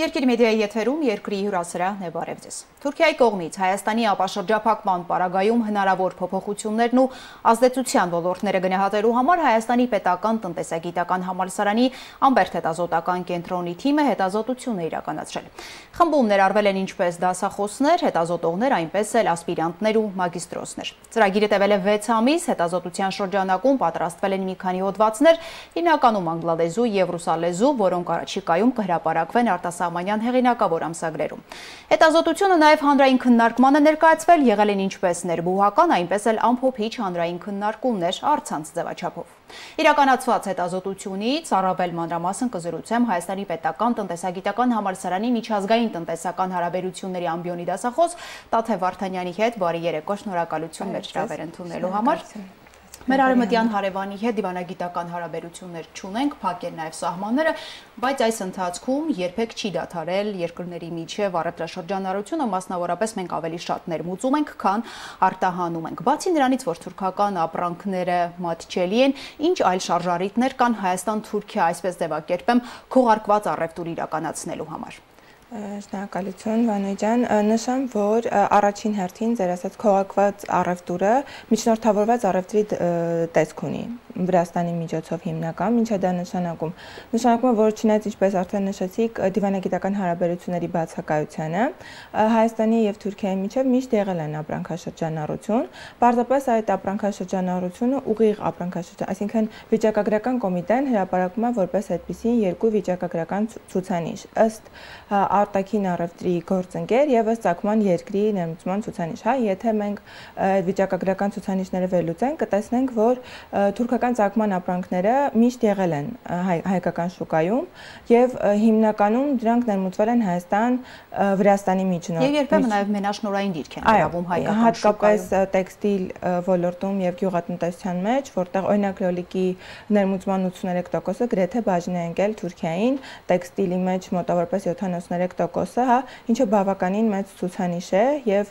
Երկիր մեդիայի եթերում երկրի հյուրասրահն է, բարև ձեզ։ Թուրքիայի կողմից Հայաստանի ապաշրջափակման պարագայում հնարավոր փոփոխություններն ու ազդեցության ոլորտները գնահատելու համար Հայաստանի պետական տնտեսագիտական համալսարանի Ամբերտ հետազոտական կենտրոնի թիմը հետազոտություն է իրականացրել։ Խմբում ներառվել են ինչպես դասախոսներ, հետազոտողներ, այնպես էլ ասպիրանտներ ու մագիստրոսներ։ Ծրագիրը տևել է 6 ամիս, հետազոտության շրջանակում պատրաստվել են մի քանի հոդվածներ, հիմնականում անգլալեզու եւ ռուսալեզու, որոնք առաջիկայում կհրապարակվեն արտասահմանյան հեղինակավոր ամսագրերում։ Հետազոտությունը նաև հանրային քննարկման է ներկայացվել, եղել են ինչպես ներբուհական, այնպես էլ ամփոփիչ հանրային քննարկումներ առցանց ձևաչափով։ Իրականացված հետազոտությունից առավել մանրամասն կզրուցեմ Հայաստանի պետական տնտեսագիտական համալսարանի միջազգային տնտեսական հարաբերությունների ամբիոնի դասախոս Տաթև Վարդանյանի հետ։ Բարի երեկո, շնորհակալություն մեր հրավեր ընդունելու համար։ Մեր արևմտյան հարևանի հետ դիվանագիտական հարաբերություններ չունենք, փակ են նաև սահմանները, բայց այս ընթացքում երբեք չի դադարել երկրների միջև առևտրաշրջանառությունը, մասնավորապես մենք ավելի շատ ներմուծում ենք, քան արտահանում ենք։ Բացի նրանից, որ թուրքական ապրանքները մատչելի են, ինչ այլ շարժառիթներ կան Հայաստան-Թուրքիա, այսպես ձևակերպեմ, քողարկված առևտուր իրականացնելու համար։ Շնորհակալություն, Վանոյ ջան, նշեմ, որ առաջին հերթին ձեր ասած քողարկված առևտուրը միջնորդավորված առևտրի տեսք ունի Վրաստանի միջոցով հիմնական, ինչ է դա նշանակում։ Նշանակում է, որ չնայած ինչպես արդեն նշեցիք, դիվանագիտական հարաբերությունների բացակայությանը Հայաստանի եւ Թուրքիայի միջև միշտ եղել են ապրանքաշրջանառություն, պարզապես այդ ապրանքաշրջանառությունը ուղիղ ապրանքաշրջան, այսինքն վիճակագրական կոմիտեն հրապարակում է որպես այդպիսի երկու վիճակագրական ցուցանիշ ըստ արտաքին առևտրի գործընկեր եւ ըստ ցակման երկրի ներմուծման ցուցանիշ, հա, եթե մենք վիճակագրական ցուցանիշները վերլուծենք, կտեսնենք, որ թուրքական ցակման ապրանքները միշտ եղել են հայկական շուկայում եւ հիմնականում դրանք ներմուծվել են Հայաստան, Վրաստանի միջնորդ։ Եվ երբեմն նաեւ մենաշնորհային դիրք են գրավում հայկական շուկայում։ Հատկապես տեքստիլ ոլորտում եւ գյուղատնտեսության մեջ, որտեղ օրինակ լոլիկի ներմուծման 83%-ը գրեթե բաժին է ընկել Թուրքիային, տեքստիլի մեջ մոտավորապես 73%-ը, հա, ինչը բավականին մեծ ցուցանիշ է եւ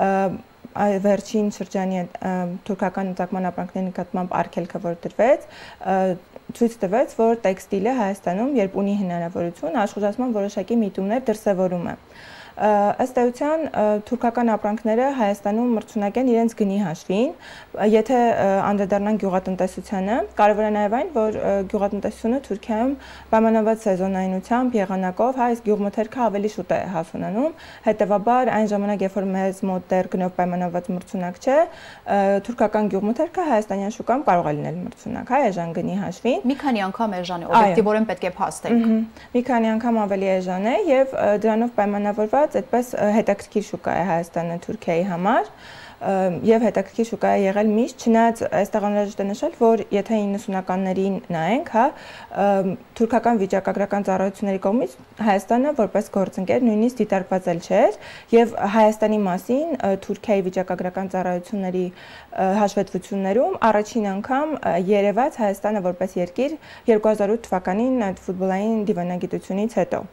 վերջին շրջանի թուրքական ցակման ապրանքների նկատմամբ արգելքը, որ դրվեց, ցույց տվեց, որ տեքստիլը Հայաստանում, երբ ունի հնարավորություն, աշխուժացման որոշակի միտումներ դրսևորում է։ Ըստ էության թուրքական ապրանքները Հայաստանում մրցունակ են իրենց գնի հաշվին, եթե անդրադառնանք գյուղատնտեսությանը, կարևոր է նաև այն, որ գյուղատնտեսությունը Թուրքիայում պայմանավորված սեզոնայնությամբ, եղանակով, հա, իսկ գյուղմթերքը ավելի շուտ է հասունանում, հետևաբար այն ժամանակ, երբ որ մեզ մոտ դեռ գնով պայմանավորված մրցունակ չէ, թուրքական գյուղմթերքը հայաստանյան շուկայում կարող է լինել մրցունակ, հա, էժան գնի հաշվին։ Մի քանի անգամ էժան է, օբյեկտիվորեն պետք է փաստենք։ Մի քանի անգամ ավելի էժան է եւ դրանով պայմանավորված այդպես հետաքրքիր շուկա է Հայաստանը Թուրքիայի համար եւ հետաքրքիր շուկա է եղել միշտ, չնայած այստեղ անհրաժեշտ է նշել, որ եթե 90-ականներին նայենք, հա, թուրքական վիճակագրական ծառայությունների կողմից Հայաստանը որպես գործընկեր նույնիսկ դիտարկված չէր եւ Հայաստանի մասին Թուրքիայի վիճակագրական ծառայությունների հաշվետվություններում առաջին անգամ երևաց Հայաստանը որպես երկիր 2008 թվականին այդ ֆուտբոլային դիվանագիտությունից հետո։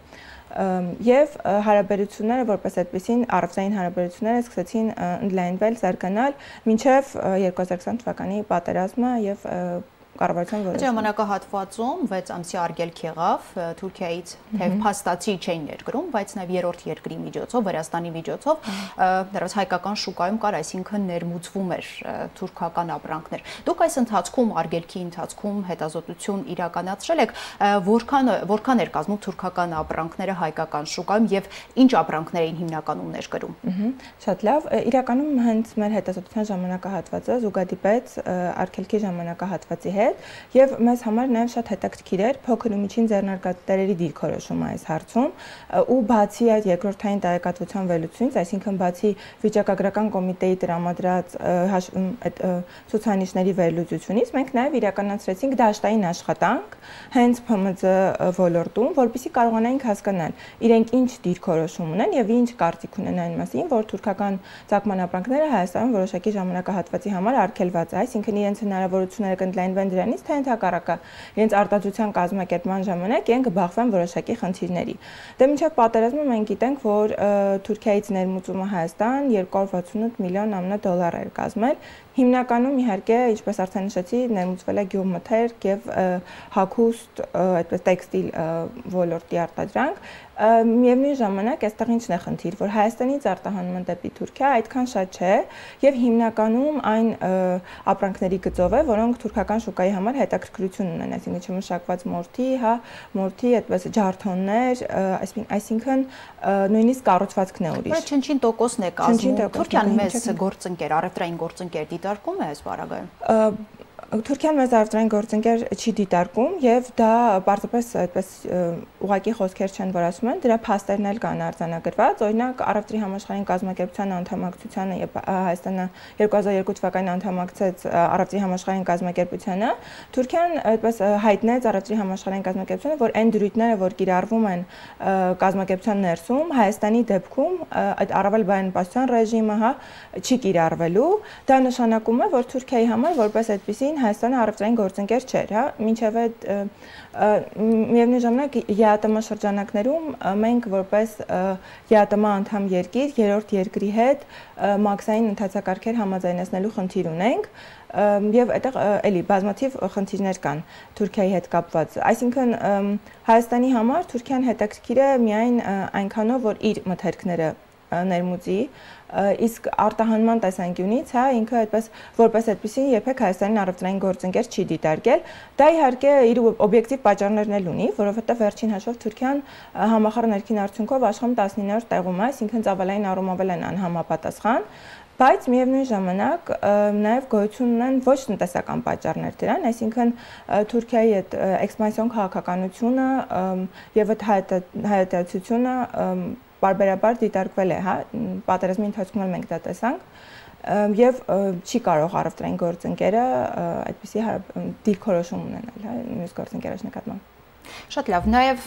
Եվ հարաբերությունները որպես այդպեսին առևտրային հարաբերությունները սկսեցին ընդլայնվել, զարգանալ մինչև 2020 թվականի պատերազմը եւ կառավարության որոշումը։ Ժամանակահատվածում 6 ամսի արգելք եղավ Թուրքիայից, թեև փաստացի չէին ներկրում, բայց նաև երրորդ երկրի միջոցով, Վրաստանի միջոցով դեռս հայկական շուկայում կար, այսինքն ներմուծվում էր թուրքական ապրանքներ։ Դուք այս ընթացքում արգելքի ընթացքում հետազոտություն իրականացրել եք, որքան էր կազմում թուրքական ապրանքները հայկական շուկայում եւ ինչ ապրանքներ էին հիմնականում ներկրում։ Շատ լավ, իրականում հենց մեր հետազոտության ժամանակահատվածը զուգադիպեց արգելքի ժամանակահատվածի հետ եւ մեզ համար նաեւ շատ հետաքրքիր էր փոքր ու միջին ձեռնարկատերերի դիրքորոշումը այս հարցում ու բացի այդ երկրորդային տեղեկատվության վերլուծությունից, այսինքն բացի վիճակագրական կոմիտեի տրամադրած ցուցանիշների վերլուծությունից, մենք նաեւ իրականացրեցինք դաշտային աշխատանք հենց ՓՄԶ ոլորտում, որպեսզի կարողանայինք հասկանալ իրենք ինչ դիրքորոշում ունեն եւ ինչ կարծիք ունեն այն մասին, որ թուրքական ցակման ապրանքները Հայաստանում որոշակի ժամանակահատվածի համար արգելված է, այսինքն իրենց հնարավորությունները կընդլայնվեն դրանից, թե ընդհակառակը իրենց արտադրության կազմակերպման ժամանակ իրենք կբախվեն որոշակի խնդիրների։ Դե մինչև պատերազմը մենք գիտենք, որ Թուրքիայից ներմուծումը Հայաստան 268 միլիոն ԱՄՆ դոլար էր կազմել։ Հիմնականում իհարկե, ինչպես արդեն նշեցի, ներմուծվել է գյուղմթերք եւ հագուստ, այդպես տեքստիլ ոլորտի արտադրանք։ Միևնույն ժամանակ այստեղ ինչն է խնդիր, որ Հայաստանից արտահանումը դեպի Թուրքիա այդքան շատ չէ եւ հիմնականում այն ապրանքների գծով է, որոնք թուրքական շուկայի համար հետաքրքրություն ունեն, այսինքն չմշակված մորթի, մորթի, այդպես ջարդոններ, այսինքն նույնիսկ կառուցվածքն է ուրիշ։ Բայց չնչին տոկոսն է կազմում։ Թուրքիան մեծ գործընկեր, առևտրային գործընկեր դիտարկում է այս բaragայում։ Թուրքիան մեծ առևտրային գործընկեր չի դիտարկում եւ դա պարզապես այդպես ուղղակի խոսքեր չեն, որ ասում են, դրա փաստերն էլ կան արձանագրված, օրինակ առևտրի համաշխարհային կազմակերպության անդամակցությանը եւ Հայաստանը 2002 թվականին անդամակցեց առևտրի համաշխարհային կազմակերպությանը, Թուրքիան այդպես հայտնեց առևտրի համաշխարհային կազմակերպությանը, որ այն դրույթները, որ կիրառվում են կազմակերպության ներսում, Հայաստանի դեպքում այդ առավելաբանպասության ռեժիմը, չի կիրառվելու, դա նշանակում է, որ Թուրքիայի համար որպես այդպիսին Հայաստանը առևտրային գործընկեր չէր, մինչև այդ միևնույն ժամանակ ԵԱՏՄ շրջանակներում մենք որպես ԵԱՏՄ անդամ երկիր երրորդ երկրի հետ մաքսային ընթացակարգեր համաձայնեցնելու խնդիր ունենք եւ այդտեղ էլի բազմաթիվ խնդիրներ կան Թուրքիայի հետ կապված, այսինքն Հայաստանի համար Թուրքիան հետաքրքիր է միայն այնքանով, որ իր մթերքները ներմուծի, իսկ արտահանման տեսանկյունից, ինքը այդպես որպես այդպեսին երբեք Հայաստանին առևտրային գործընկեր չի դիտարկել, դա իհարկե իր օբյեկտիվ պատճառներն էլ ունի, որովհետև վերջին հաշվով Թուրքիան համախառն ներքին արդյունքով աշխարհում 19-րդ տեղում է, այսինքն ծավալային առումով էլ են անհամապատասխան, բայց միևնույն ժամանակ նաև գոյություն ունեն ոչ տնտեսական պատճառներ դրան, այսինքն Թուրքիայի այդ էքսպանսիոն քաղաքականությունը եւ այդ հայտարարությունը բարբերաբար դիտարկվել է, պատերազմի ընթացքում էլ մենք դա տեսանք եւ չի կարող առևտրային գործընկերը այդպիսի դիրքորոշում ունենալ, նույնիսկ գործընկերոջ նկատմամբ։ Շատ լավ, նաեւ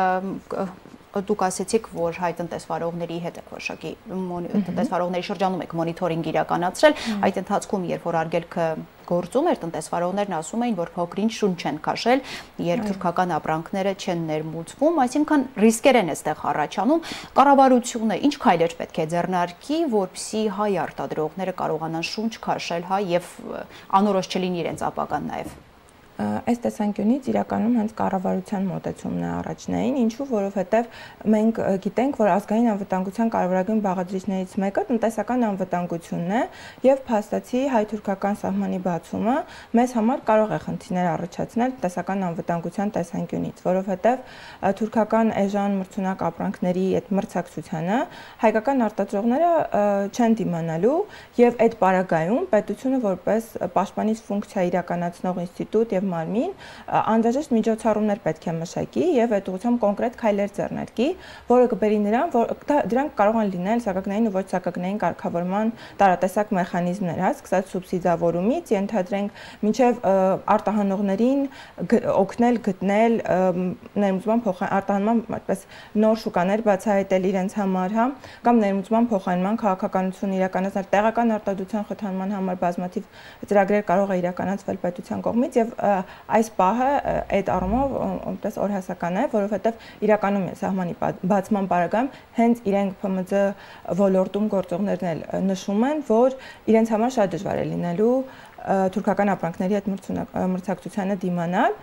դուք ասեցիք, որ հայ տնտեսվարողների հետ եք որոշակի տնտեսվարողների շրջանում եք մոնիթորինգ իրականացրել, այդ ընթացքում երբ որ արգելքը գործում էր, տնտեսվարողներն ասում էին, որ փոքրինչ շունչ չեն քաշել, երբ թուրքական ապրանքները չեն ներմուծվում, այսինքն ռիսկեր են այստեղ առաջանում, կառավարությունը ինչ քայլեր պետք է ձեռնարկի, որպեսզի հայ արտադրողները կարողանան շունչ քաշել, եւ անորոշ չլինի իրենց ապագան նաեւ։ Այս տեսանկյունից իրականում հենց կառավարության մոտեցումն է առաջնային, ինչու, որովհետև մենք գիտենք, որ ազգային անվտանգության կարևորագույն բաղադրիչներից մեկը տնտեսական անվտանգությունն է եւ փաստացի հայ-թուրքական սահմանի բացումը մեզ համար կարող է խնդիրներ առաջացնել տնտեսական անվտանգության տեսանկյունից, որովհետև թուրքական էժան մրցունակ ապրանքների այդ մրցակցությանը հայկական արտադրողները չեն դիմանալու եւ այդ պարագայում պետությունը որպես պաշտպանիչ ֆունկցիա իրականացնող ինստիտուտ մարմին անհրաժեշտ միջոցառումներ պետք է մշակի եւ այդ ուղղությամբ կոնկրետ քայլեր ձեռնարկի, որը կբերի նրան, որ դրանք կարող են լինել սակագնային ու ոչ սակագնային կարգավորման տարատեսակ մեխանիզմներ, սկսած սուբսիդավորումից, ենթադրենք մինչեւ արտահանողներին օգնել գտնել ներմուծման արտահանման այդպես նոր շուկաներ բացահայտել իրենց համար, կամ ներմուծման փոխանցման քաղաքականություն իրականացնել, տեղական արտադրության խթանման համար բազմաթիվ ծրագրեր կարող է իրականացվել պետության կողմից եւ այս պահը այդ առումով այնպես օրհասական է, որովհետև իրականում սահմանի բացման պարագայում հենց իրենք ՓՄԶ ոլորտում գործողներն էլ նշում են, որ իրենց համար շատ դժվար է լինելու թուրքական ապրանքների հետ մրցակցությանը դիմանալ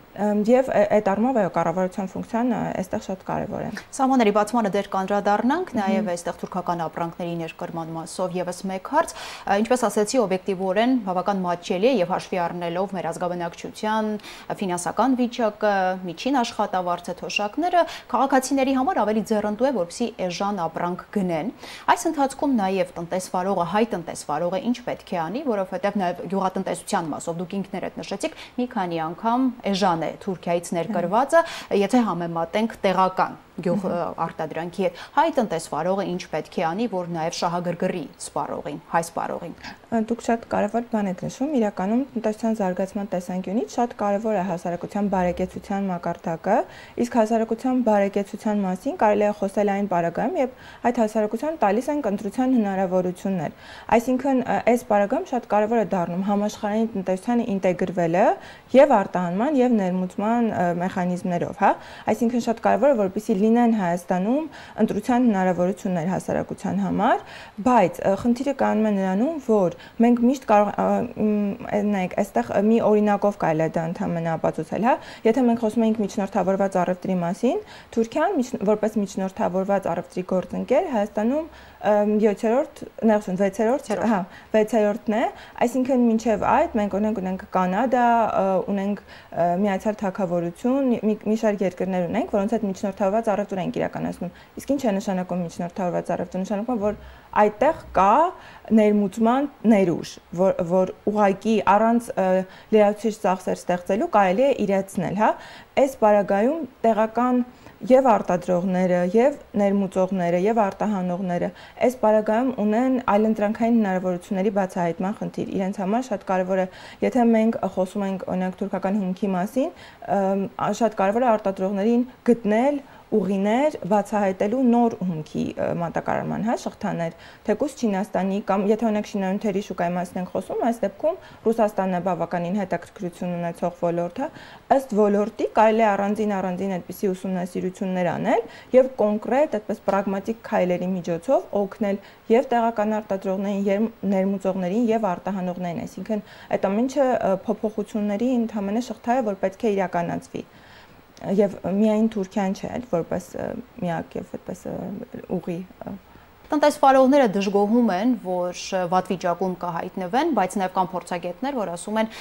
եւ այդ առումով կառավարության ֆունկցիան այստեղ շատ կարեւոր է։ Սահմանների բացմանը դեռ կանդրադառնանք, նաեւ այստեղ թուրքական ապրանքների ներկրման մասով եւս մեկ հարց, ինչպես ասացի, օբյեկտիվորեն բավական մատչելի է եւ հաշվի առնելով մեր ազգաբնակչության ֆինանսական վիճակը, միջին աշխատավարձը, թոշակները, քաղաքացիների համար ավելի ձեռնտու է, որպեսզի էժան ապրանք գնեն։ Այս ընթացքում նաեւ տնտեսվարողը, հայ տնտեսվարողը ինչ պետք է անի, որովհետեւ նաեւ գյուղատնտեսության մասով դուք ինքներդ նշեցիք, մի քանի անգամ էժան Թուրքիայից ներկրվածը, եթե համեմատենք տեղական գյուղ արտադրանքի հետ, հայ տնտեսվարողը ինչ պետք է անի, որ նաև շահագրգռի սպառողին, հայ սպառողին։ Դուք շատ կարևոր բան եք նշում, իրականում տնտեսության զարգացման տեսանկյունից շատ կարևոր է հասարակության բարեկեցության մակարդակը, իսկ հասարակության բարեկեցության մասին կարելի է խոսել այն պարագայում, երբ այդ հասարակության տալիս են ընտրության հնարավորություններ։ Այսինքն, այս պարագայում շատ կարևոր է դառնում համաշխարհային տնտեսությանը ինտեգրվելը եւ արտահանման եւ ներմուծման մեխանիզմներով, հա։ Այսինքն շատ կարևոր է, որպեսզի լինեն Հայաստանում ընտրության հնարավորություններ հասարակության համար, բայց խնդիրը կանում է նրանում, որ մենք միշտ կարող նայեք, այստեղ մի օրինակով կարելի է դա ընդհանրապես ապացուցել, հա։ Եթե մենք խոսում ենք միջնորդավորված առևտրի մասին, Թուրքիան որպես միջնորդավորված առևտրի գործընկեր Հայաստանում 7-րդ, 6-րդն է, այսինքն մինչև այդ մենք ունենք Կանադա, ունենք Միացյալ Թագավորություն, մի շարք երկրներ ունենք, որոնց հետ միջնորդավորված առևտուր ենք իրականացնում։ Իսկ ինչ է նշանակում միջնորդավորված առևտուր, նշանակում որ այդտեղ կա ներմուծման ներուժ, որ ուղղակի առանց լրացուցիչ ծախսեր ստեղծելու կարելի է իրացնել, հա։ Այս պարագայում տեղական եւ արտադրողները, եւ ներմուծողները, եւ արտահանողները այս պարագայում ունեն այլընտրանքային հնարավորությունների բացահայտման խնդիր։ Իրենց համար շատ կարևոր է, եթե մենք խոսում ենք օրինակ թուրքական հիմքի մասին, շատ կարևոր է արտադրողներին գտնել ուղիներ բացահայտելու նոր հումքի մատակարարման, հա, շղթաներ, թեկուզ Չինաստանի կամ եթե օրինակ շինարարությունների շուկայի մասին ենք խոսում, այս դեպքում Ռուսաստանն է բավականին հետաքրքրություն ունեցող ոլորտը, ըստ ոլորտի կարելի է առանձին այդպիսի ուսումնասիրություններ անել եւ կոնկրետ այդպես պրագմատիկ քայլերի միջոցով օգնել եւ տեղական արտադրողներին, եւ ներմուծողներին եւ արտահանողներին, այսինքն այդ ամենը փոփոխությունների ընդհանրապես շղթա է, որ պետք է իրականացվի։ Եվ միայն Թուրքիան չէ, որպես միակ եւ այդպես ուղի Տնտեսվարողները դժգոհում են, որ վատ վիճակում կհայտնվեն, բայց նաև կան փորձագետներ, որ ասում են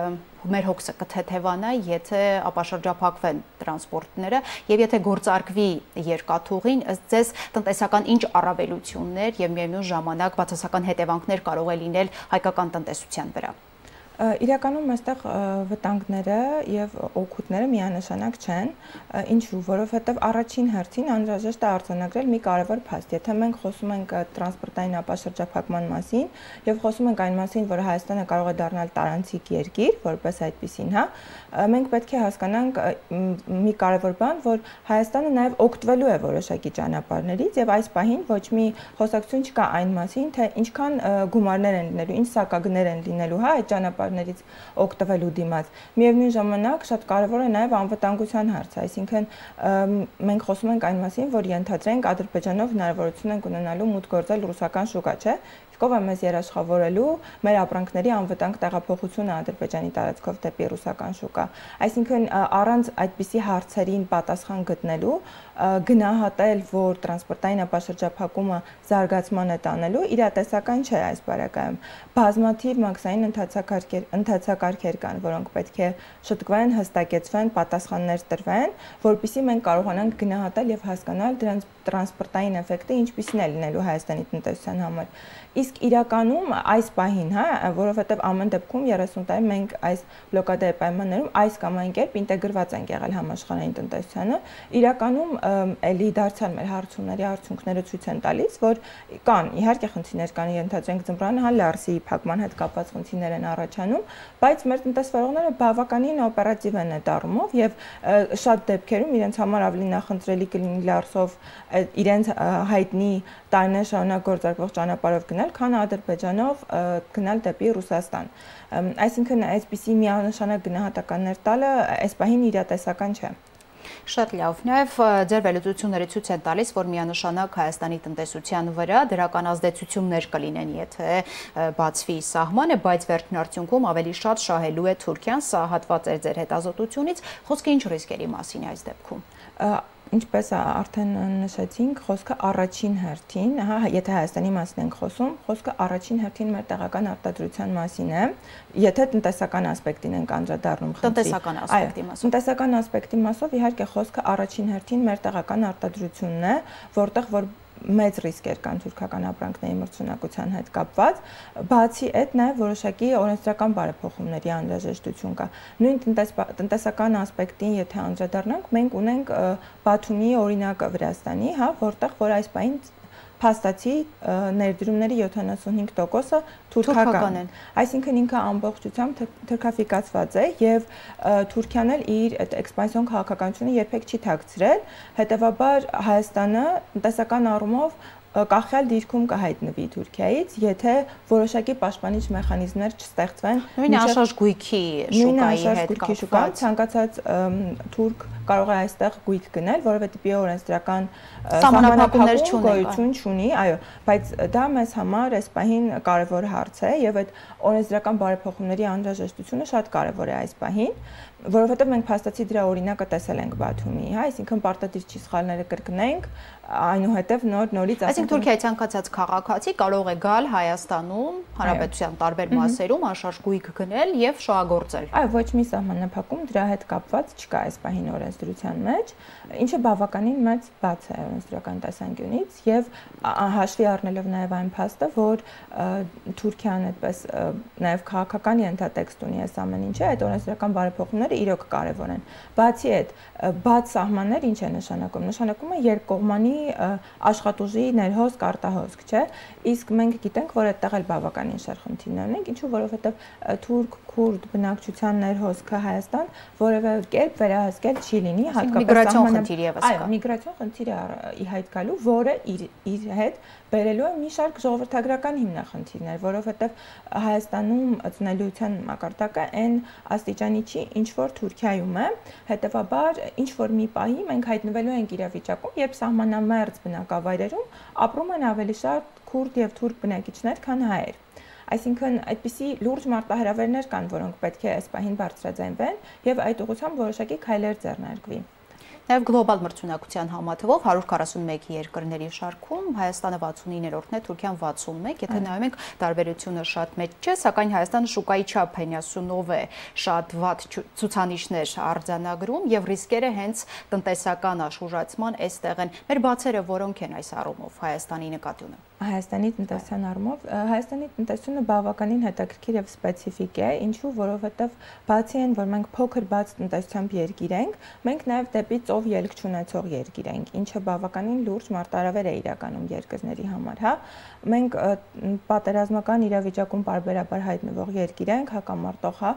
մեր հոգսը կթեթևանա, եթե ապաշրջափակվեն տրանսպորտները եւ եթե գործարկվի երկաթուղին, ըստ ձեզ տնտեսական ինչ առավելություններ եւ միևնույն ժամանակ բացասական հետևանքներ կարող է լինել հայկական տնտեսության վրա։ Իրականում այստեղ վտանգները եւ օգուտները միանշանակ չեն, ինչու, որովհետեւ առաջին հերթին անհրաժեշտ է արձանագրել մի կարևոր փաստ։ Եթե մենք խոսում ենք տրանսպորտային ապաշրջափակման մասին եւ խոսում ենք այն մասին, որ Հայաստանը կարող է դառնալ տարանցիկ երկիր, որպես այդպեսին, հա, մենք պետք է հասկանանք մի կարևոր բան, որ Հայաստանը նաեւ օգտվելու է որոշակի ճանապարհներից եւ այս պահին ոչ մի խոսակցություն չկա այն մասին, թե ինչքան գումարներ են լինելու, ինչ սակագներ են լինելու, հա, այդ ճանապարհներից օգտվելու դիմաց։ Միևնույն ժամանակ շատ կարևոր է նաև անվտանգության հարցը, այսինքն մենք խոսում ենք այն մասին, որ ենթադրենք Ադրբեջանով հնարավորություն ենք ունենալու մուտք գործել ռուսական շուկա, չէ՞։ Ով է մեզ երաշխավորելու մեր ապրանքների անվտանգ տեղափոխությունը Ադրբեջանի տարածքով դեպի ռուսական շուկա։ Այսինքն առանց այդպիսի հարցերին պատասխան գտնելու գնահատել, որ տրանսպորտային ապաշրջափակումը զարգացման է տանելու, իրատեսական չէ այս բարակայում։ Բազմաթիվ մաքսային ընթացակարգեր կան, որոնք պետք է շտկվեն, հստակեցվեն, պատասխաններ տրվեն, որպեսզի մենք կարողանանք գնահատել եւ հասկանալ դրանց տրանսպորտային էֆեկտը ինչպիսին է լինելու Հայաստանի տնտեսության համար։ Իսկ իրականում այս պահին, հա, որովհետև ամեն դեպքում 30 տարի մենք այս բլոկադայի պայմաններում այս կամ այն կերպ ինտեգրված ենք եղել համաշխարհային տնտեսությանը, իրականում էլի դարձյալ մեր հարցումների արդյունքները ցույց են տալիս, որ կան իհարկե խնդիրներ կան, ենթադրենք ձմռանը, հա, Լարսի փակման հետ կապված խնդիրներ են առաջանում, բայց մեր տնտեսվարողները բավականին օպերատիվ են այդ առումով եւ շատ դեպքերում իրենց համար ավելի նախընտրելի կլինի Լարսով իրենց հայտնի տարիներ շարունակ գործարկվող ճանապարհով գնալ, քան Ադրբեջանով գնալ դեպի Ռուսաստան։ Այսինքն այսպիսի միանշանակ գնահատականներ տալը այս պահին իրատեսական չէ։ Շատ լավ, նաև ձեր վերլուծությունները ցույց են տալիս, որ միանշանակ Հայաստանի տնտեսության վրա դրական ազդեցություններ կլինեն, եթե բացվի սահմանը, բայց վերջին արդյունքում ավելի շատ շահելու է Թուրքիան, սա հատված էր ձեր հետազոտությունից, խոսքը ինչ ռիսկերի մասին է այս դեպքում։ Ինչպես արդեն նշեցինք, խոսքը առաջին հերթին, հա, եթե Հայաստանի մասին ենք խոսում, խոսքը առաջին հերթին մեր տեղական արտադրության մասին է, եթե տնտեսական ասպեկտին ենք անդրադառնում խնդրի։ Տնտեսական ասպեկտի մասով։ Տնտեսական ասպեկտի մասով իհարկե խոսքը առաջին հերթին մեր տեղական արտադրությունն է, որտեղ որ մեծ ռիսկեր կան թուրքական ապրանքների մրցունակության հետ կապված, բացի այդ նաև որոշակի օրենսդրական բարեփոխումների անհրաժեշտություն կա։ Նույն տնտեսական ասպեկտին, եթե անդրադառնանք, մենք ունենք Բաթումի օրինակը Վրաստանի, հա, որտեղ որ այս պահին փաստացի ներդրումների 75%-ը թուրքական են։ Այսինքն ինքը ամբողջությամբ թուրքաֆիկացված է եւ Թուրքիան էլ իր այդ էքսպանսիոն քաղաքականությունը երբեք չի թաքցրել, հետեւաբար Հայաստանը տնտեսական առումով կախյալ դիրքում կհայտնվի Թուրքիայից, եթե որոշակի պաշտպանիչ մեխանիզմներ չստեղծվեն։ Նույն անշարժ գույքի շուկայի հետ կապված, ցանկացած թուրք կարող է այստեղ գույք գնել, որովհետեւ բիոօրենսդրական սահմանափակումներ գոյություն չունի, այո, բայց դա մեզ համար այս պահին կարևոր հարց է եւ այդ օրենսդրական բարեփոխումների անհրաժեշտությունը շատ կարևոր է այս պահին, որովհետեւ մենք փաստացի դրա օրինակը տեսել ենք Բաթումի, հա, այսինքն պարտադիր չի սխալները կրկնենք, այնուհետև նորից այսինքն Թուրքիայի ցանկացած քաղաքացի կարող է գալ Հայաստանում, հանրապետության տարբեր մասերում անշարժ գույք գնել եւ շահագործել։ Այո, ոչ մի սահմանափակում դրա հետ կապված չկա այս պահին օրենսդրության մեջ, ինչը բավականին մեծ բաց է օրենսդրական տեսանկյունից եւ հաշվի առնելով նաեւ այն փաստը, որ Թուրքիան այդպես նաեւ քաղաքական ենթատեքստ ունի այս ամեն ինչը, այդ օրենսդրական բարեփոխումները իրոք կարևոր են։ Բացի այդ, բաց սահմաններ ինչ է նշանակում։ Նշանակում է երկկողմանի աշխատուժի ներհոսք, արտահոսք, չէ՞։ Իսկ մենք գիտենք, որ այդտեղ էլ բավականին շատ խնդիրներ ունենք, ինչու որովհետև թուրք-քուրդ բնակչության ներհոսքը Հայաստան որևէ կերպ վերահսկել չի լինի, հատկապես սահմանափակումների եւս կա։ Այո, միգրացիոն խնդիր է ի հայտ գալու, որը իր հետ բերելու է մի շարք ժողովրդագրական հիմնախնդիրներ, որովհետև Հայաստանում ծնելիության մակարդակը այն աստիճանի չի, ինչ որ Թուրքիայում է, հետեւաբար ինչ որ մի պահի մենք հայտնվելու ենք իրավիճակում, երբ սահմանամերձ բնակավայրերում ապրում են ավելի շատ քուրդ եւ թուրք բնակիչներ, քան հայեր։ Այսինքն այդպիսի լուրջ մարտահրավերներ կան, որոնք պետք է այս պահին բարձրաձայնվեն եւ այդ ուղղությամբ որոշակի քայլեր ձեռնարկվի։ Նաև գլոբալ մրցունակության համատվով 141 երկրների շարքում Հայաստանը 69-րդն է, Թուրքիան 61, եթե նայում ենք տարբերությունը շատ մեծ չէ, սակայն Հայաստանը շուկայի չափ 50-ով է շատ վատ ցուցանիշներ արձանագրում եւ ռիսկերը հենց տնտեսական աշխուժացման այստեղ են։ Մեր բացերը որոնք են այս առումով Հայաստանի նկատի ունեմ։ Հայաստանի տնտեսության առումով Հայաստանի տնտեսությունը բավականին հետաքրքիր եւ սպეციფիկ է, ինչու որովհետեւ բացի այն, որ մենք փոքր բաց տնտեսությամբ երկիր ենք, մենք նաեւ դեպի ծով ելք չունեցող երկիր ենք, ինչը բավականին լուրջ մարտահրավեր է իրականում երկրների համար, հա։ Մենք պատերազմական իրավիճակում պարբերաբար հայտնվող երկիր ենք, հակամարտող, հա,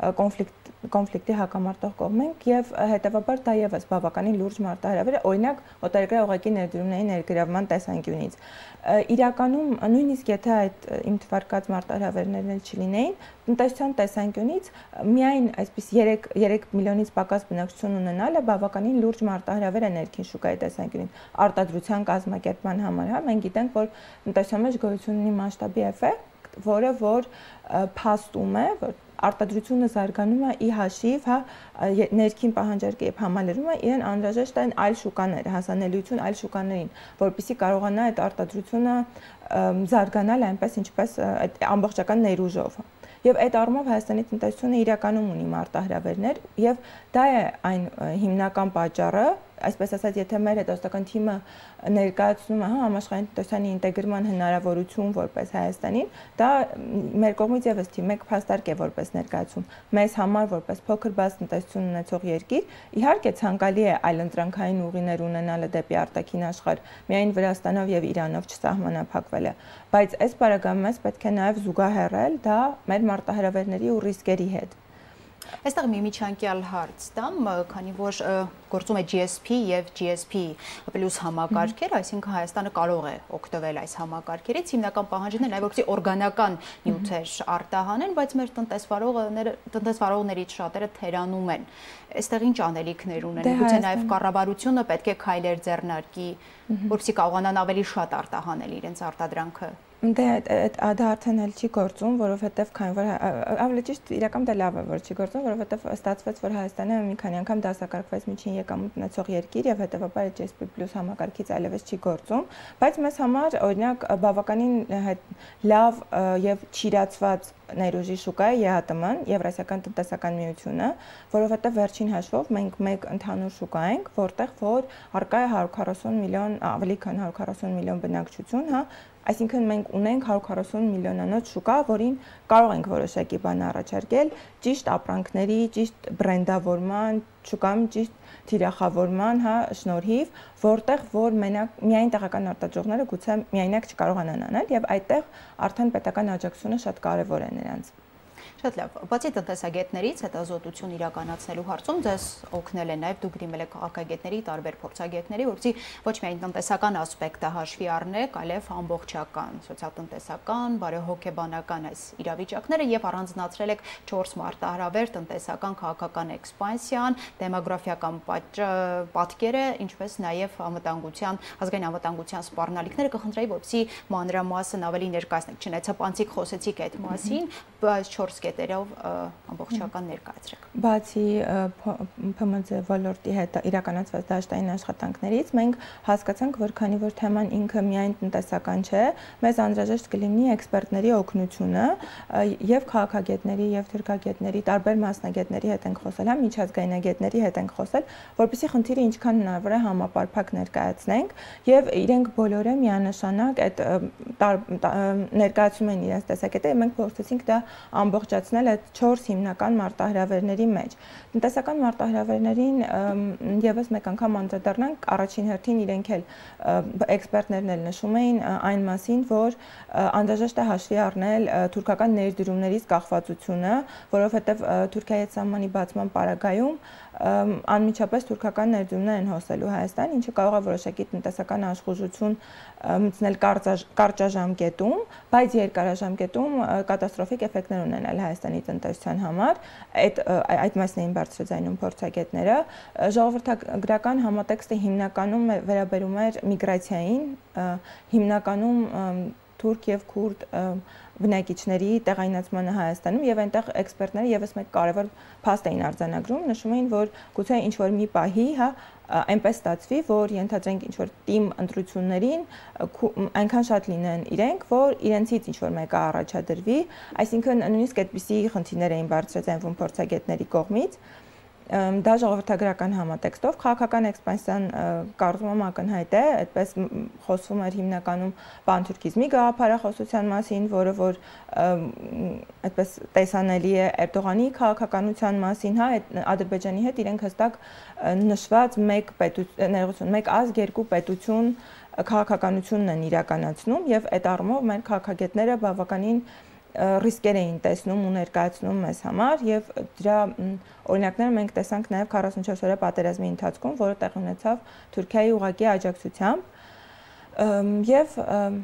կոնֆլիկտի հակամարտող կողմ ենք եւ հետեւաբար դա եւս բավականին լուրջ մարտահրավեր է, օրինակ օտարերկրյա օղակի ներդրումների ներգրավման տեսանկյունից։ Իրականում նույնիսկ եթե այդ իմ թվարկած մարտահրավերներն էլ չլինեին, տնտեսության տեսանկյունից միայն այսպես 3 միլիոնից պակաս բնակչություն ունենալը բավականին լուրջ մարտահրավեր է ներքին շուկայի տեսանկյունից արտադրության կազմակերպման համար, հա, մենք գիտենք, որ տնտեսության մեջ գոյություն ունի մասշտաբի էֆեկտ, որը որ փաստում է, որ արտադրությունը զարգանում է ի հաշիվ, հա, ներքին պահանջարկի եւ համալրումը իրեն անհրաժեշտ են այլ շուկաներ, հասանելիություն այլ շուկաներին, որպեսզի կարողանա այդ արտադրությունը զարգանալ այնպես ինչպես այդ ամբողջական ներուժով։ Եվ այդ առումով Հայաստանի տնտեսությունը իրականում ունի մարտահրավերներ եւ դա է այն հիմնական պատճառը, այսպես ասած, եթե մեր հետազոտական թիմը ներկայացնում է համաշխարհային տնտեսանի ինտեգրման հնարավորություն որպես Հայաստանին, դա մեր կողմից եւս թիմ մեկ փաստարկ է որպես ներկայացում։ Մեզ համար որպես փոքր բաց տնտեսություն ունեցող երկիր, իհարկե ցանկալի է այլընտրանքային ուղիներ ունենալը դեպի արտաքին աշխարհ, միայն Վրաստանով եւ Իրանով չսահմանափակվելը, բայց այս բaragամում մեզ պետք է նաեւ զուգահեռել դա մեր մարտահրավերների ու ռիսկերի հետ։ Այստեղ մի միջանկյալ հարց տամ, քանի որ գործում է GSP եւ GSP պլյուս համակարգեր, այսինքն Հայաստանը կարող է օգտվել այս համակարգերից, հիմնական պահանջն է նաեւ որպեսզի օրգանական նյութեր արտահանեն, բայց մեր տնտեսվարողներից շատերը թերանում են։ Այստեղ ինչ անելիքներ ունեն, գուցե նաեւ կառավարությունը պետք է քայլեր ձեռնարկի, որպեսզի կարողանան ավելի շատ արտահանել իրենց արտադրանքը։ Դե դա արդեն էլ չի գործում, որովհետև քանի որ ավելի ճիշտ իրական դա լավ է, որ չի գործում, որովհետև ստացվեց, որ Հայաստանը մի քանի անգամ դասակարգվեց միջին եկամուտ ունեցող երկիր եւ հետեւաբար GSP+ համակարգից այլևս չի գործում, բայց մեզ համար օրինակ բավականին լավ եւ չիրացված ներուժի շուկա է ԵԱՏՄ-ն, Եվրասիական տնտեսական միությունը, որովհետև վերջին հաշվով մենք մեկ ընդհանուր շուկա ենք, որտեղ որ առկա է 140 միլիոն, ավելի քան 140 միլիոն բնակչություն, հա, այսինքն մենք ունենք 140 միլիոնանոց շուկա, որին կարող ենք որոշակի բան առաջարկել, ճիշտ ապրանքների, ճիշտ բրենդավորման, չկամ ճիշտ թիրախավորման, շնորհիվ, որտեղ որ միայն տեղական արտադրողները գուցե միայնակ չկարողանան անել եւ այդտեղ արդեն պետական աջակցությունը շատ կարեւոր է նրանց։ Շատ լավ, բացի տնտեսագետներից հետազոտություն իրականացնելու հարցում ձեզ օգնել է նաև դուք դիմել եք քաղաքագետների, տարբեր փորձագետների, որպեսզի ոչ միայն տնտեսական ասպեկտը հաշվի առնեք, այլև ամբողջական, սոցիալ-տնտեսական, բարեհոգեբանական այս իրավիճակները եւ առանձնացրել եք 4 մարտահրավեր՝ տնտեսական, քաղաքական էքսպանսիան, դեմոգրաֆիական պատկերը, ինչպես նաև ազգային անվտանգության սպառնալիքները։ Կխնդրեի, որպեսզի մանրամասն ավելի ներկայացնեք, չնայած անցիկ խոսեցիք այդ մասին, բայց 4 կետերով ամբողջական ներկայացրեք։ Բացի ՓՄԶ ոլորտի հետ իրականացված դաշտային աշխատանքներից մենք հասկացանք, որ քանի որ թեման ինքը միայն տնտեսական չէ, մեզ անհրաժեշտ կլինի էքսպերտների օգնությունը եւ քաղաքագետների եւ թուրքագետների, տարբեր մասնագետների հետ ենք խոսել, միջազգայնագետների հետ ենք խոսել, որպեսզի խնդիրը ինչքան հնարավոր է համապարփակ ներկայացնենք եւ իրենք բոլորը միանշանակ այդ ներկայացում են իրենց տեսակետը, մենք փորձեցինք դա ամբողջացնել այդ 4 հիմնական մարտահրավերների մեջ։ Տնտեսական մարտահրավերներին եւս մեկ անգամ անդրադառնանք, առաջին հերթին իրենք էլ էքսպերտներն էլ նշում էին այն մասին, որ անհրաժեշտ է հաշվի առնել թուրքական ներդրումներից կախվածությունը, որովհետեւ Թուրքիայի հետ սահմանի բացման պարագայում անմիջապես թուրքական ներդրումներ են հոսելու Հայաստան, ինչը կարող է որոշակի տնտեսական աշխուժություն մտցնել կարճաժամկետում, բայց երկարաժամկետում կատաստրոֆիկ էֆեկտներ ունենալ Հայաստանի տնտեսության համար, այդ մասն էին բարձրաձայնում փորձագետները։ Ժողովրդագրական համատեքստը հիմնականում վերաբերում էր միգրացիային, հիմնականում թուրք եւ քուրդ բնակիչների տեղայնացմանը Հայաստանում եւ այնտեղ էքսպերտները եւս մեկ կարեւոր փաստ էին արձանագրում, նշում էին, որ գուցե ինչ որ մի պահի, այնպես ստացվի, որ ենթադրենք ինչ որ թիմ ընտրություններին այնքան շատ լինեն իրենք, որ իրենցից ինչ որ մեկը առաջադրվի, այսինքն նույնիսկ այդպիսի խնդիրներ էին բարձրաձայնվում փորձագետների կողմից։ Դա ժողովրդագրական համատեքստով քաղաքական էքսպանսիան կարծում ակնհայտ է, այդպես խոսվում էր հիմնականում պանթուրքիզմի գաղափարախոսության մասին, որը որ այդպես տեսանելի է Էրդողանի քաղաքականության մասին, Ադրբեջանի հետ իրենք հստակ նշված մեկ ազգ, երկու պետություն քաղաքականությունն են իրականացնում եւ այդ առումով մեր քաղաքագետները բավականին ռիսկեր էին տեսնում ու ներկայացնում մեզ համար եւ դրա օրինակները մենք տեսանք նաեւ 44 օրյա պատերազմի ընթացքում, որը տեղ ունեցավ Թուրքիայի ուղղակի աջակցությամբ եւ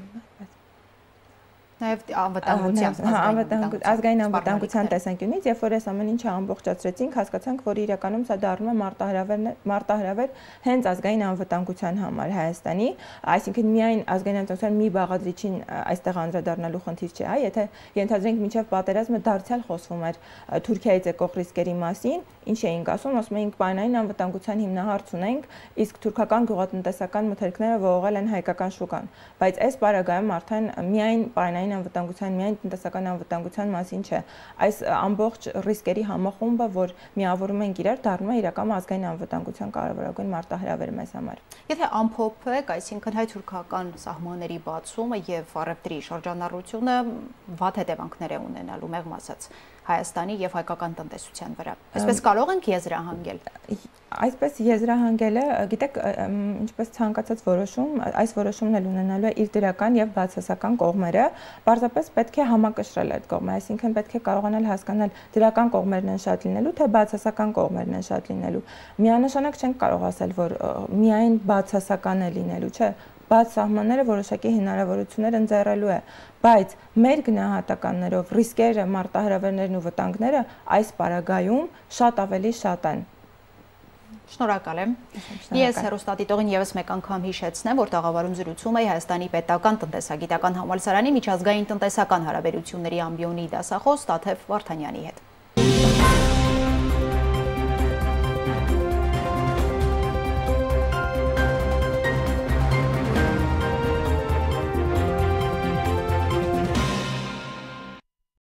Նաև ազգային անվտանգության տեսանկյունից, երբ որ այս ամեն ինչը ամբողջացրեցինք, հասկացանք, որ իրականում սա դառնում է մարտահրավեր հենց ազգային անվտանգության համար Հայաստանի, այսինքն միայն ազգային անվտանգության մի բաղադրիչին այստեղ անդրադառնալու խնդիր չէ, եթե ենթադրենք մինչև պատերազմը դարձյալ խոսվում էր Թուրքիայից եկող ռիսկերի մասին, ինչ էինք ասում, ասում էինք պայմանային անվտանգության հիմնահարց ունենք, իսկ թուրքական գյուղատնտեսական մթերքները ողողել են հայկական շուկան, բայց այս պարագայում արդեն միայն պայմանային անվտանգության, միայն տնտեսական անվտանգության մասին չէ։ Այս ամբողջ ռիսկերի համախումբը, որ միավորում ենք իրար, դառնում է իրական ազգային անվտանգության կարևորագույն մարտահրավերը մեզ համար։ Եթե ամփոփեք, այսինքն հայ-թուրքական սահմանների բացումը եւ առևտրի շրջանառությունը վատ հետևանքներ է ունենալու, մեղմ ասած, Հայաստանի եւ հայկական տնտեսության վրա։ Այսպես կարող ենք եզրահանգել։ Այսպես եզրահանգելը, գիտեք, ինչպես ցանկացած որոշում, այս որոշումն էլ ունենալու է իր դրական եւ բացասական կողմերը, պարզապես պետք է համակշռել այդ կողմերը, այսինքն պետք է կարողանալ հասկանալ դրական կողմերն են շատ լինելու, թե բացասական կողմերն են շատ լինելու։ Միանշանակ չենք կարող ասել, որ միայն բացասական է լինելու, չէ։ Բաց սահմանները որոշակի հնարավորություններ ընձեռելու է, բայց մեր գնահատականներով ռիսկերը, մարտահրավերներն ու վտանգները այս պարագայում շատ ավելի շատ են։ Շնորհակալ եմ։ Ես հեռուստադիտողին եւս մեկ անգամ հիշեցնեմ, որ տաղավարում զրուցում էի Հայաստանի պետական տնտեսագիտական համալսարանի միջազգային տնտեսական հարաբերությունների ամբիոնի դասախոս Տաթև Վարդանյանի հետ։